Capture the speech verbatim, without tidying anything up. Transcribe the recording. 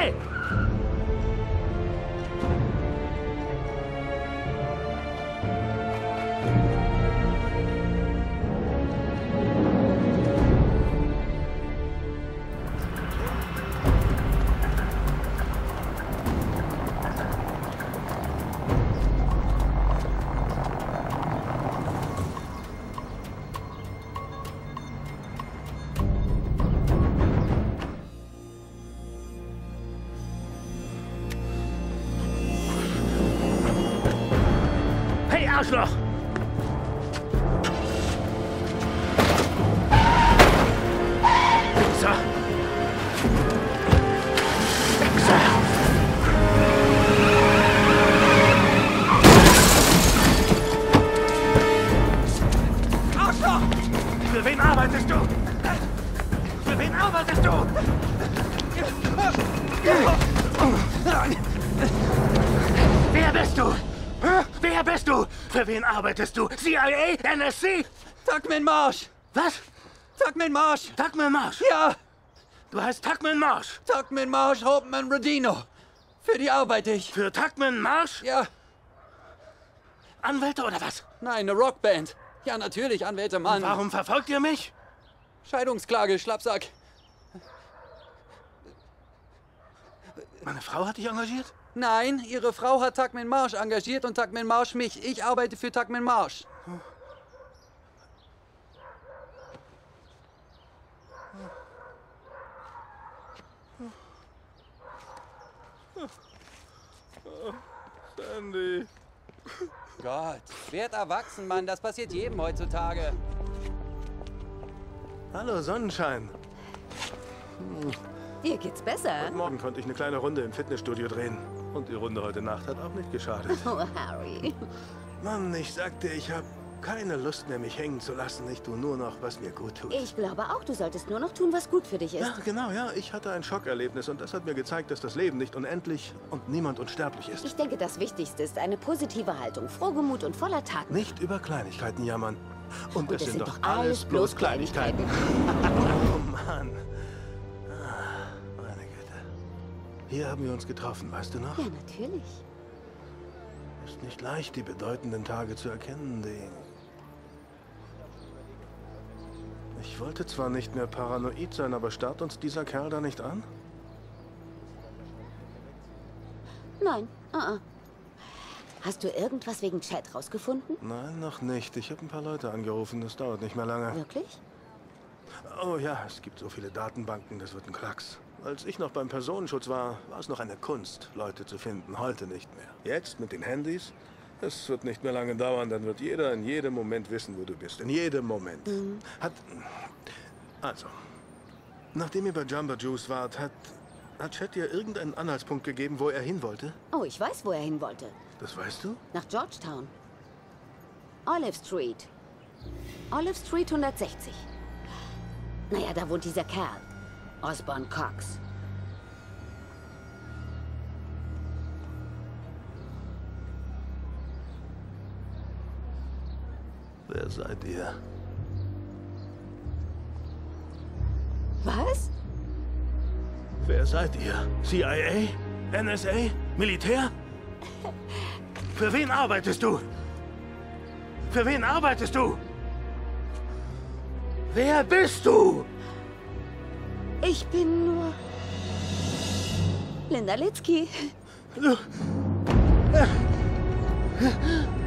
A! Arschloch! Wichser! Wichser! Arschloch! Für wen arbeitest du? Für wen arbeitest du? Wer bist du? Wer bist du? Für wen arbeitest du? C I A? N S C? Tuckman Marsh! Was? Tuckman Marsh! Tuckman Marsh? Ja! Du heißt Tuckman Marsh? Tuckman Marsh, Hauptmann Rodino. Für die arbeite ich. Für Tuckman Marsh? Ja. Anwälte oder was? Nein, eine Rockband. Ja, natürlich, Anwälte, Mann. Und warum verfolgt ihr mich? Scheidungsklage, Schlappsack. Meine Frau hat dich engagiert? Nein, ihre Frau hat Tuckman Marsh engagiert und Tuckman Marsh mich. Ich arbeite für Tuckman Marsh. Sandy. Gott, werd erwachsen, Mann. Das passiert jedem heutzutage. Hallo, Sonnenschein. Dir geht's besser. Heute Morgen konnte ich eine kleine Runde im Fitnessstudio drehen. Und die Runde heute Nacht hat auch nicht geschadet. Oh, Harry. Mann, ich sagte, ich habe keine Lust mehr, mich hängen zu lassen. Ich tue nur noch, was mir gut tut. Ich glaube auch, du solltest nur noch tun, was gut für dich ist. Ja, genau, ja. Ich hatte ein Schockerlebnis und das hat mir gezeigt, dass das Leben nicht unendlich und niemand unsterblich ist. Ich denke, das Wichtigste ist eine positive Haltung, Frohgemut und voller Taten. Nicht über Kleinigkeiten jammern. Und, Und es sind doch alles bloß Kleinigkeiten. Oh Mann. Ah, meine Güte. Hier haben wir uns getroffen, weißt du noch? Ja, natürlich. Ist nicht leicht, die bedeutenden Tage zu erkennen, die... Ich wollte zwar nicht mehr paranoid sein, aber starrt uns dieser Kerl da nicht an? Nein, uh-uh. Hast du irgendwas wegen Chat rausgefunden? Nein, noch nicht. Ich habe ein paar Leute angerufen. Das dauert nicht mehr lange. Wirklich? Oh ja, es gibt so viele Datenbanken, das wird ein Klacks. Als ich noch beim Personenschutz war, war es noch eine Kunst, Leute zu finden. Heute nicht mehr. Jetzt mit den Handys, es wird nicht mehr lange dauern, dann wird jeder in jedem Moment wissen, wo du bist. In jedem Moment. Mhm. Hat... Also, nachdem ihr bei Jamba Juice wart, hat... Hat Chet dir irgendeinen Anhaltspunkt gegeben, wo er hin wollte? Oh, ich weiß, wo er hin wollte. Das weißt du? Nach Georgetown. Olive Street. Olive Street hundertsechzig. Naja, da wohnt dieser Kerl. Osborne Cox. Wer seid ihr? Was? Wer seid ihr? C I A? N S A? Militär? Für wen arbeitest du? Für wen arbeitest du? Wer bist du? Ich bin nur... Linda Litzky. Du...